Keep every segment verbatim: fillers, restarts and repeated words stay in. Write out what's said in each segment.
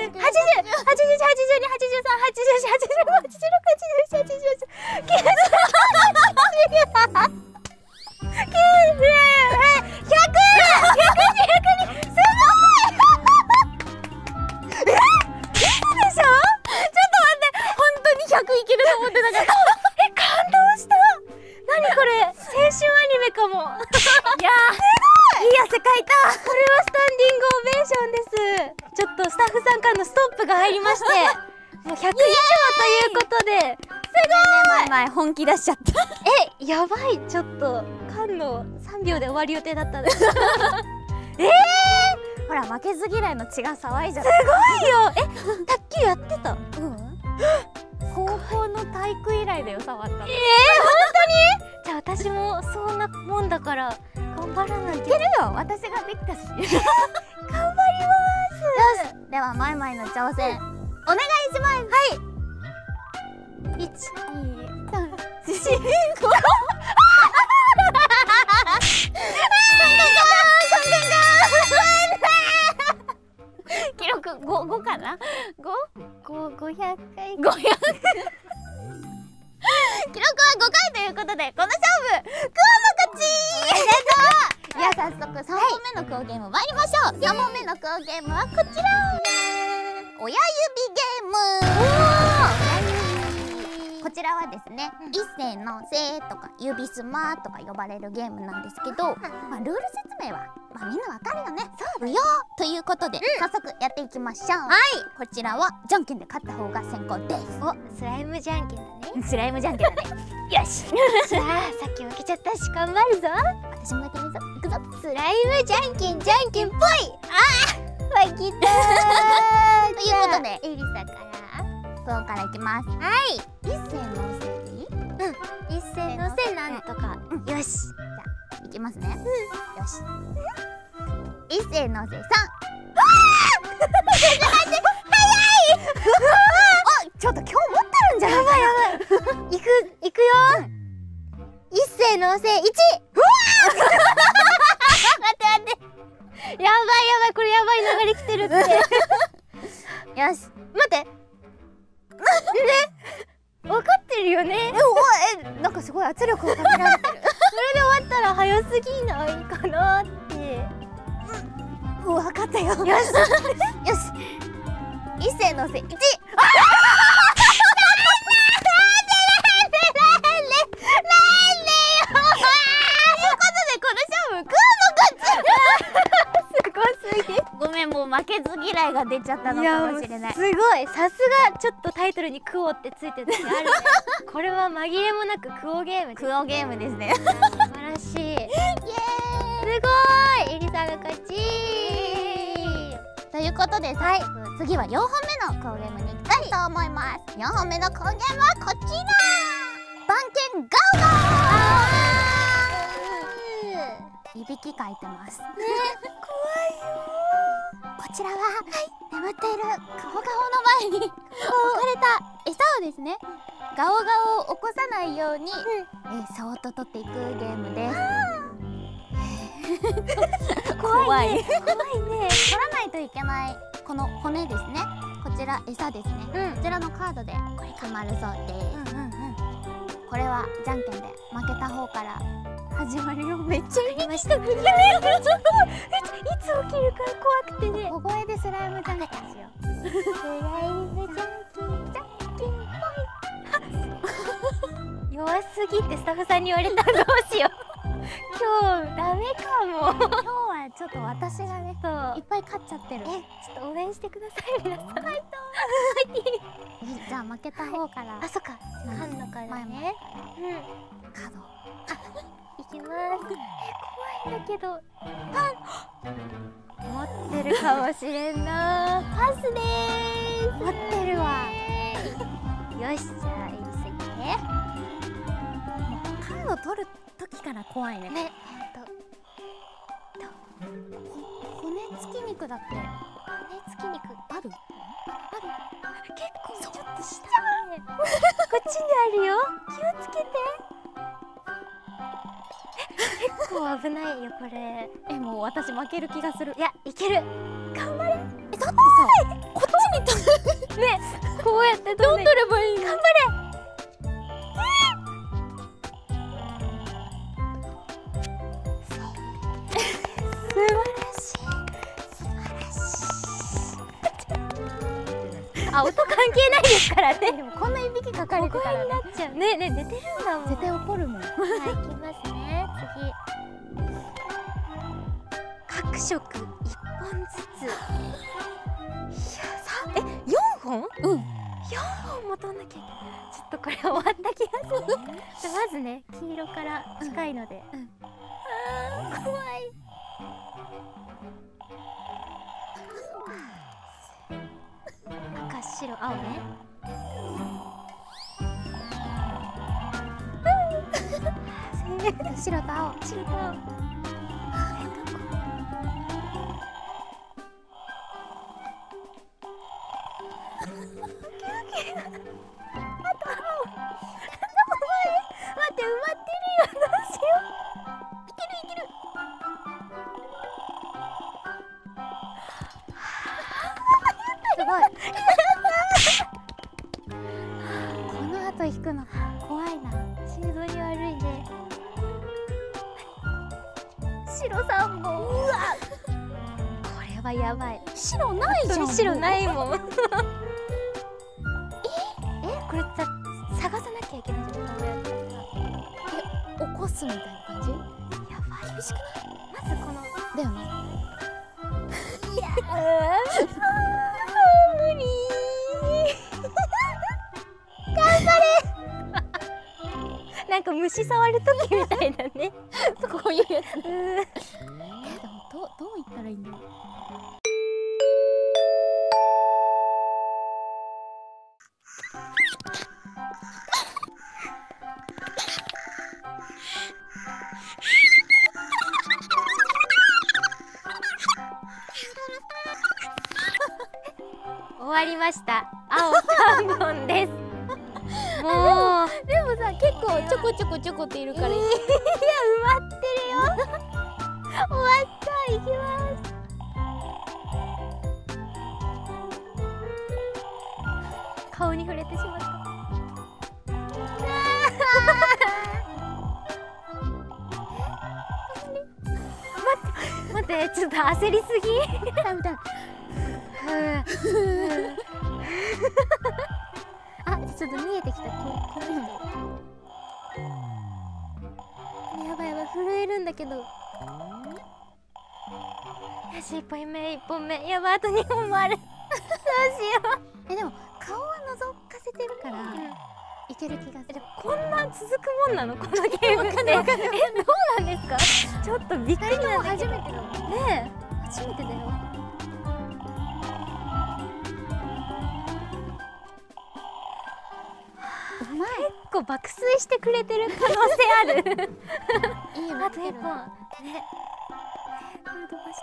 八十、八十一、八十二、八十三、八十四、八十五、八十六、八十七、八十八、九十、きゅうじゅう、きゅうじゅう、ひゃく、ひゃくに、ひゃくに、すごい。え、嘘でしょ？ちょっと待って、本当にひゃくいけると思ってなかった。え、感動した。何これ、青春アニメるかも。いやー、 いい汗かいた。 これはスタンディングオベーションです。ちょっとスタッフさんからのストップが入りましてもうひゃく以上ということで、すごい前本気出しちゃった。 え、やばい。ちょっとカンのさんびょうで終わる予定だったんですえー、 ほら負けず嫌いの血が騒いじゃっすごいよ。え、卓球やってた？ た。うん高校の体育以来だよ、触ったの。 えー、本当に？じゃあ私もそんなもんだから頑張らなきゃ。いいけるよ、私ができたし。 頑張ります。 よし、ではマイマイの挑戦お願いします。 はい。いち、に、さん、よん、ご。 記録五五かな？五？ ご、ごひゃっかい。 五百。記録は五回ということで、この勝負クオの勝ち。おめでとう。では早速三問目のクオゲーム参りましょう。三問目のクオゲームはこちら。親指ゲーム。こちらはですね、一斉のせーとか指すまとか呼ばれるゲームなんですけど、まあルール説明はまあみんなわかるよね。そうよということで、早速やっていきましょう。はい。こちらはじゃんけんで勝った方が先行です。 お、スライムじゃんけんだね。 スライムじゃんけんだね。よし。 さあ、さっき負けちゃったし頑張るぞ。 私もやってみるぞ。いくぞ。 スライムじゃんけんじゃんけんぽい。ああ、負けたー。 ということで、 エリサから。 ここからいきます。 はい。 一斉のせいでいい？ うん。一斉のせなんとか。よし。 じゃあいきますね。よし。一斉のせいさん。ちょっと今日持ってるんじゃない？ やばいやばい。いくいくよ。一斉のせいいち。待って待って。やばいやばい、これやばい流れ来てるって。 よし。 待って。ね、分かってるよね。 え、え、なんかすごい圧力をかけられてる。 それで終わったら早すぎないかなって。 うん、分かったよ。よし。よし。一斉のせいいち。ごめん、もう負けず嫌いが出ちゃったのかもしれない。 すごい、さすがちょっとタイトルにクオってついてる時あるね。これは紛れもなくクオゲームです。 クオゲームですね。 素晴らしい。イエーイ。すごい、エリさんが勝ち。 ということで、はい、次はよんほんめのクオゲームに行きたいと思います。よんほんめのクオゲームはこちら。番犬ガオガオ。いびきかいてます。ね、怖いよ。こちらは、はい、眠っているガオガオの前に置かれた餌をですね、ガオガオを起こさないように、うん、えそーっと取っていくゲームです。怖いね。怖いね。取らないといけないこの骨ですね。こちら餌ですね。うん、こちらのカードでこれ決まるそうです。うんうんうん、これはじゃんけんで負けた方から始まるよ。めっちゃ言いました。ね、いつ起きるか怖くてね。小声でスライムじゃんけんしよう。スライムじゃんけんじゃんけんぽい。 弱すぎってスタッフさんに言われたらどうしよう。今日ダメかも。 今日はちょっと私がね、いっぱい勝っちゃってる。 え、ちょっと応援してください皆さん。はい、どうも。 じゃあ負けた方から。 あ、そっか。カンノからね。うん。 カード。 いきます。え、怖いんだけど。パン。持ってるかもしれんな。パスでーす。持ってるわ。よし、じゃあエリスいってね。 カード取る時から怖いね。 ね、 ほんと。骨付き肉だって。 骨付き肉ある？ ある。結構ちょっと下ね。こっちにあるよ。気をつけて。結構危ないよこれ。 え、もう私負ける気がする。 いや、いける。頑張れ。 え、だってさ、こっちに取る。 ね、こうやってどう取ればいいの？ 頑張れ。素晴らしい。素晴らしい。あ、音が係ないですからね。 でもこんないびきかかれてたらになっちゃうね。ね、寝てるんだもん。 絶対怒るもん。はい、 いきますね。次。各色一本ずつ。いや、さ、え、四本？うん。四本も取んなきゃいけない。ちょっとこれ終わった気がする。じゃまずね、黄色から近いので。うん。あー、怖い。赤、白、青ね。白と青、白と青。待って、埋まってるよ。どうしよう。いけるいける。 すごい。この後引くの怖いな。 心臓に悪いね。白三本。うわ。これはやばい。 白ないじゃん。 白ないもん。え、え、これさ、探さなきゃいけないじゃん。こうやってさ。 え、起こすみたいな感じ？ やばい。厳しくない？まずこの。 だよね。 いやー、無理ー。頑張れ。なんか虫触るときみたいだね。 こういうやつ。 うん。 え、でもどうどう言ったらいいんだろう。 終わりました。青三本です。もうでもさ、結構ちょこちょこちょこっているから。いや、 埋まってるよ。終わった。いきます。顔に触れてしまった。待って、待って、ちょっと焦りすぎ。 ダメだ。 あ、ちょっと見えてきた。ここの人。やばいやばい、震えるんだけど。よし、一本目、一本目。やばい、あと二本もある。どうしよう。 え、でも顔は覗かせてるから、うん、いける気がする。 こんな続くもんなのこのゲームって。え、どうなんですか？ちょっとびっくりなんだけど。 初めてだもんねえ、初めてだよ。 うまい。 結構爆睡してくれてる可能性ある。 いいよ、 あと一本。ね。これ飛ばして。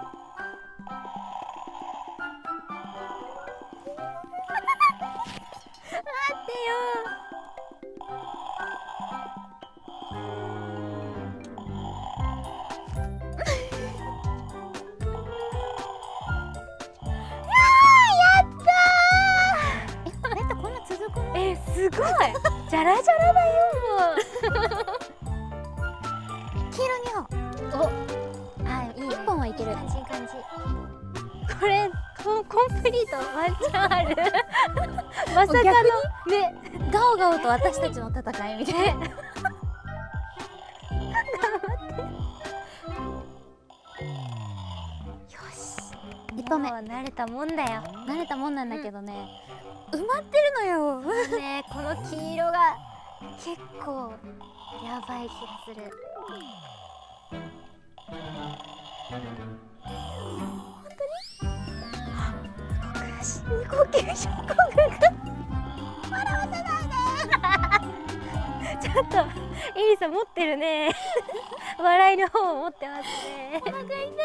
待ってよ。すごい、じゃらじゃらだよ。 黄色にほん。 お、はい、いい、 一本はいける。 感じ感じ。これコンコンプリートワンチャンある。まさかのね、 ガオガオと私たちの戦いみたいな。 頑張って。よし。一本目は慣れたもんだよ。 慣れたもんなんだけどね。埋まってるのよ。 ね、この黄色が結構やばい気がする。本当に？深呼吸症候群。笑わせないで。ちょっとエリさん持ってるね。笑いの方を持ってますね。お腹痛いよ。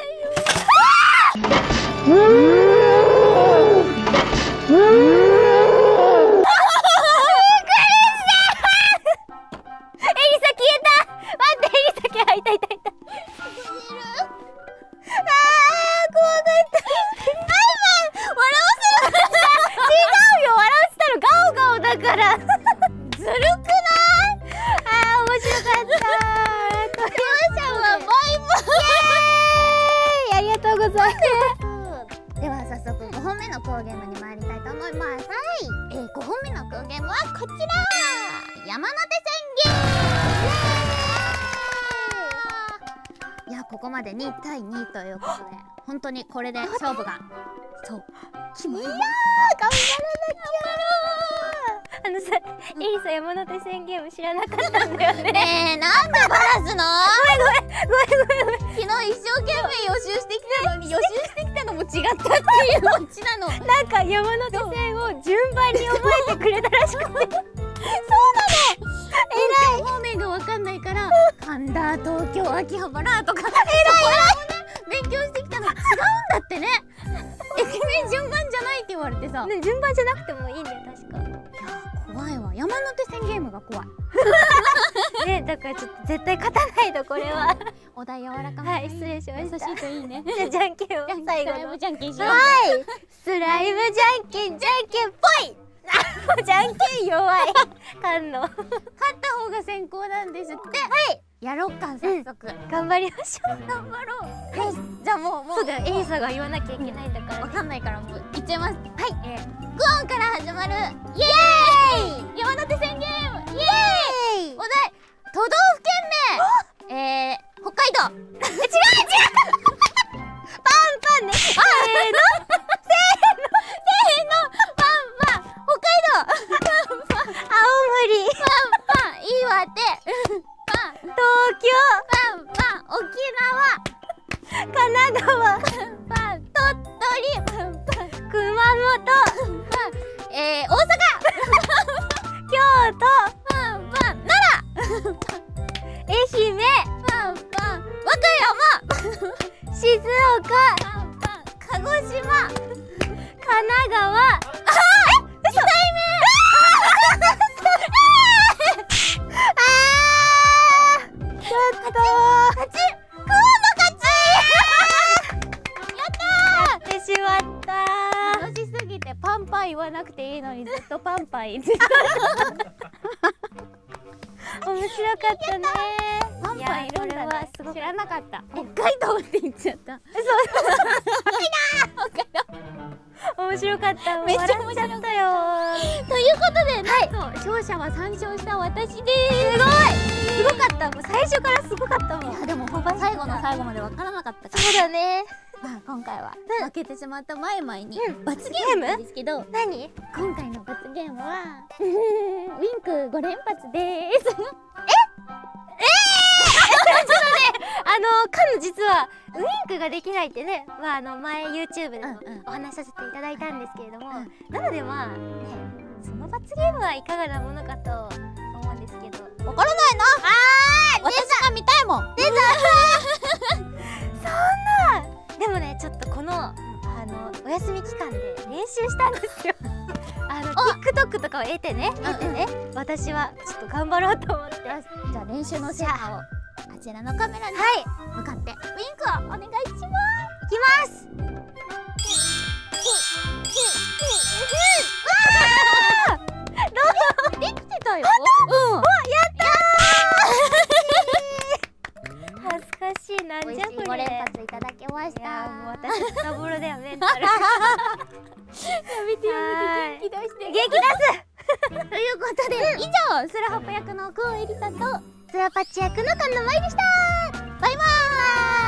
では早速ごほんめ目のクオゲームに参りたいと思います。はい、えー、ごほんめのクオゲームはこちら、山手線ゲーム。いや、ここまでにたいにということで、本当にこれで勝負がそう決まります。頑張らなきゃ。 あのさ、エリさ、山手線ゲーム知らなかったんだよね。 ねえ、なんでバラすの？ ごめんごめんごめんごめん。 昨日一生懸命予習してきたのに、予習してきたのも違ったっていうオチなの。 なんか山手線を順番に覚えてくれたらしくて。そうなの。 えらい。方面がわかんないから、神田、東京、秋葉原とか。えらい。勉強してきたの違うんだってね。駅名順番じゃないって言われてさ。 ね、順番じゃなくてもいいんだよ、確か。 いや、怖いわ。山手線ゲームが怖い。 ね、だからちょっと絶対勝たないと、これは。 お題柔らかめ。 はい、失礼しました。 優しいといいね。 じゃあ、じゃんけんを最後の。 じゃんけんしよう。 はい。スライムじゃんけん、じゃんけんぽい。じゃんけん弱い。かんの。 勝った方が先行なんですって。はい。やろっか、早速。 頑張りましょう。 頑張ろう。よし、じゃあもう、もう。 そうだよ、エリサが言わなきゃいけないんだから。 わかんないから、もう、いっちゃいます。はい。 えーグオンから始まるイエーイ山手線ゲームイエーイお題都道府県名えー、北海道違う違うパンパンねせーのせーのせーのパンパン北海道パンパン青森パンパン岩手パン東京パンパン沖縄神奈川パンパン鳥取パンパン熊本パンえー、大阪京都パンパン奈良愛媛パンパン和歌山静岡パンパン鹿児島神奈川あーえ嘘にかいめあーちょっと勝ちクオンの勝ちやったーやってしまったー楽しすぎてパンパン言わなくていいのにずっとパンパン言ってた面白かったね。 パンパンいるんだね。 すごく知らなかった。北海道って言っちゃった。 面白かった。 めっちゃ面白かったよ。ということで、なんと勝者はさん勝した私です。すごい。 すごかった。もう最初からすごかったもん。 いやでも最後の最後までわからなかったから。 そうだね。 まあ今回は負けてしまったマイマイに罰ゲームなんですけど、 何？ 今回の罰ゲームはウィンクご連発です。え？えー？ちょっとね、 あのカン実はウィンクができないってね、まああの前 YouTube でもお話しさせていただいたんですけれども、なのでまあね、その罰ゲームはいかがなものかと思うんですけど、 わからないな。あー、私が見たいもん。出た。 そんな。でもね、ちょっとこのあのお休み期間で練習したんですよ。あの TikTok とかを得てね、得てね、私はちょっと頑張ろうと思って。 じゃあ練習の成果をあちらのカメラに向かってウィンクをお願いします。いきます。わあ！できてたよ。うん。お、やったー。恥ずかしい、なんじゃこれ。 ご連発いただきました。 いやもう私スカボロだよメンタル。やめてやめて、元気出して。 元気出す。 ということで、以上スラハッパ役のクオエリさんとスラパッチ役のカンナマイでした。バイバーイ。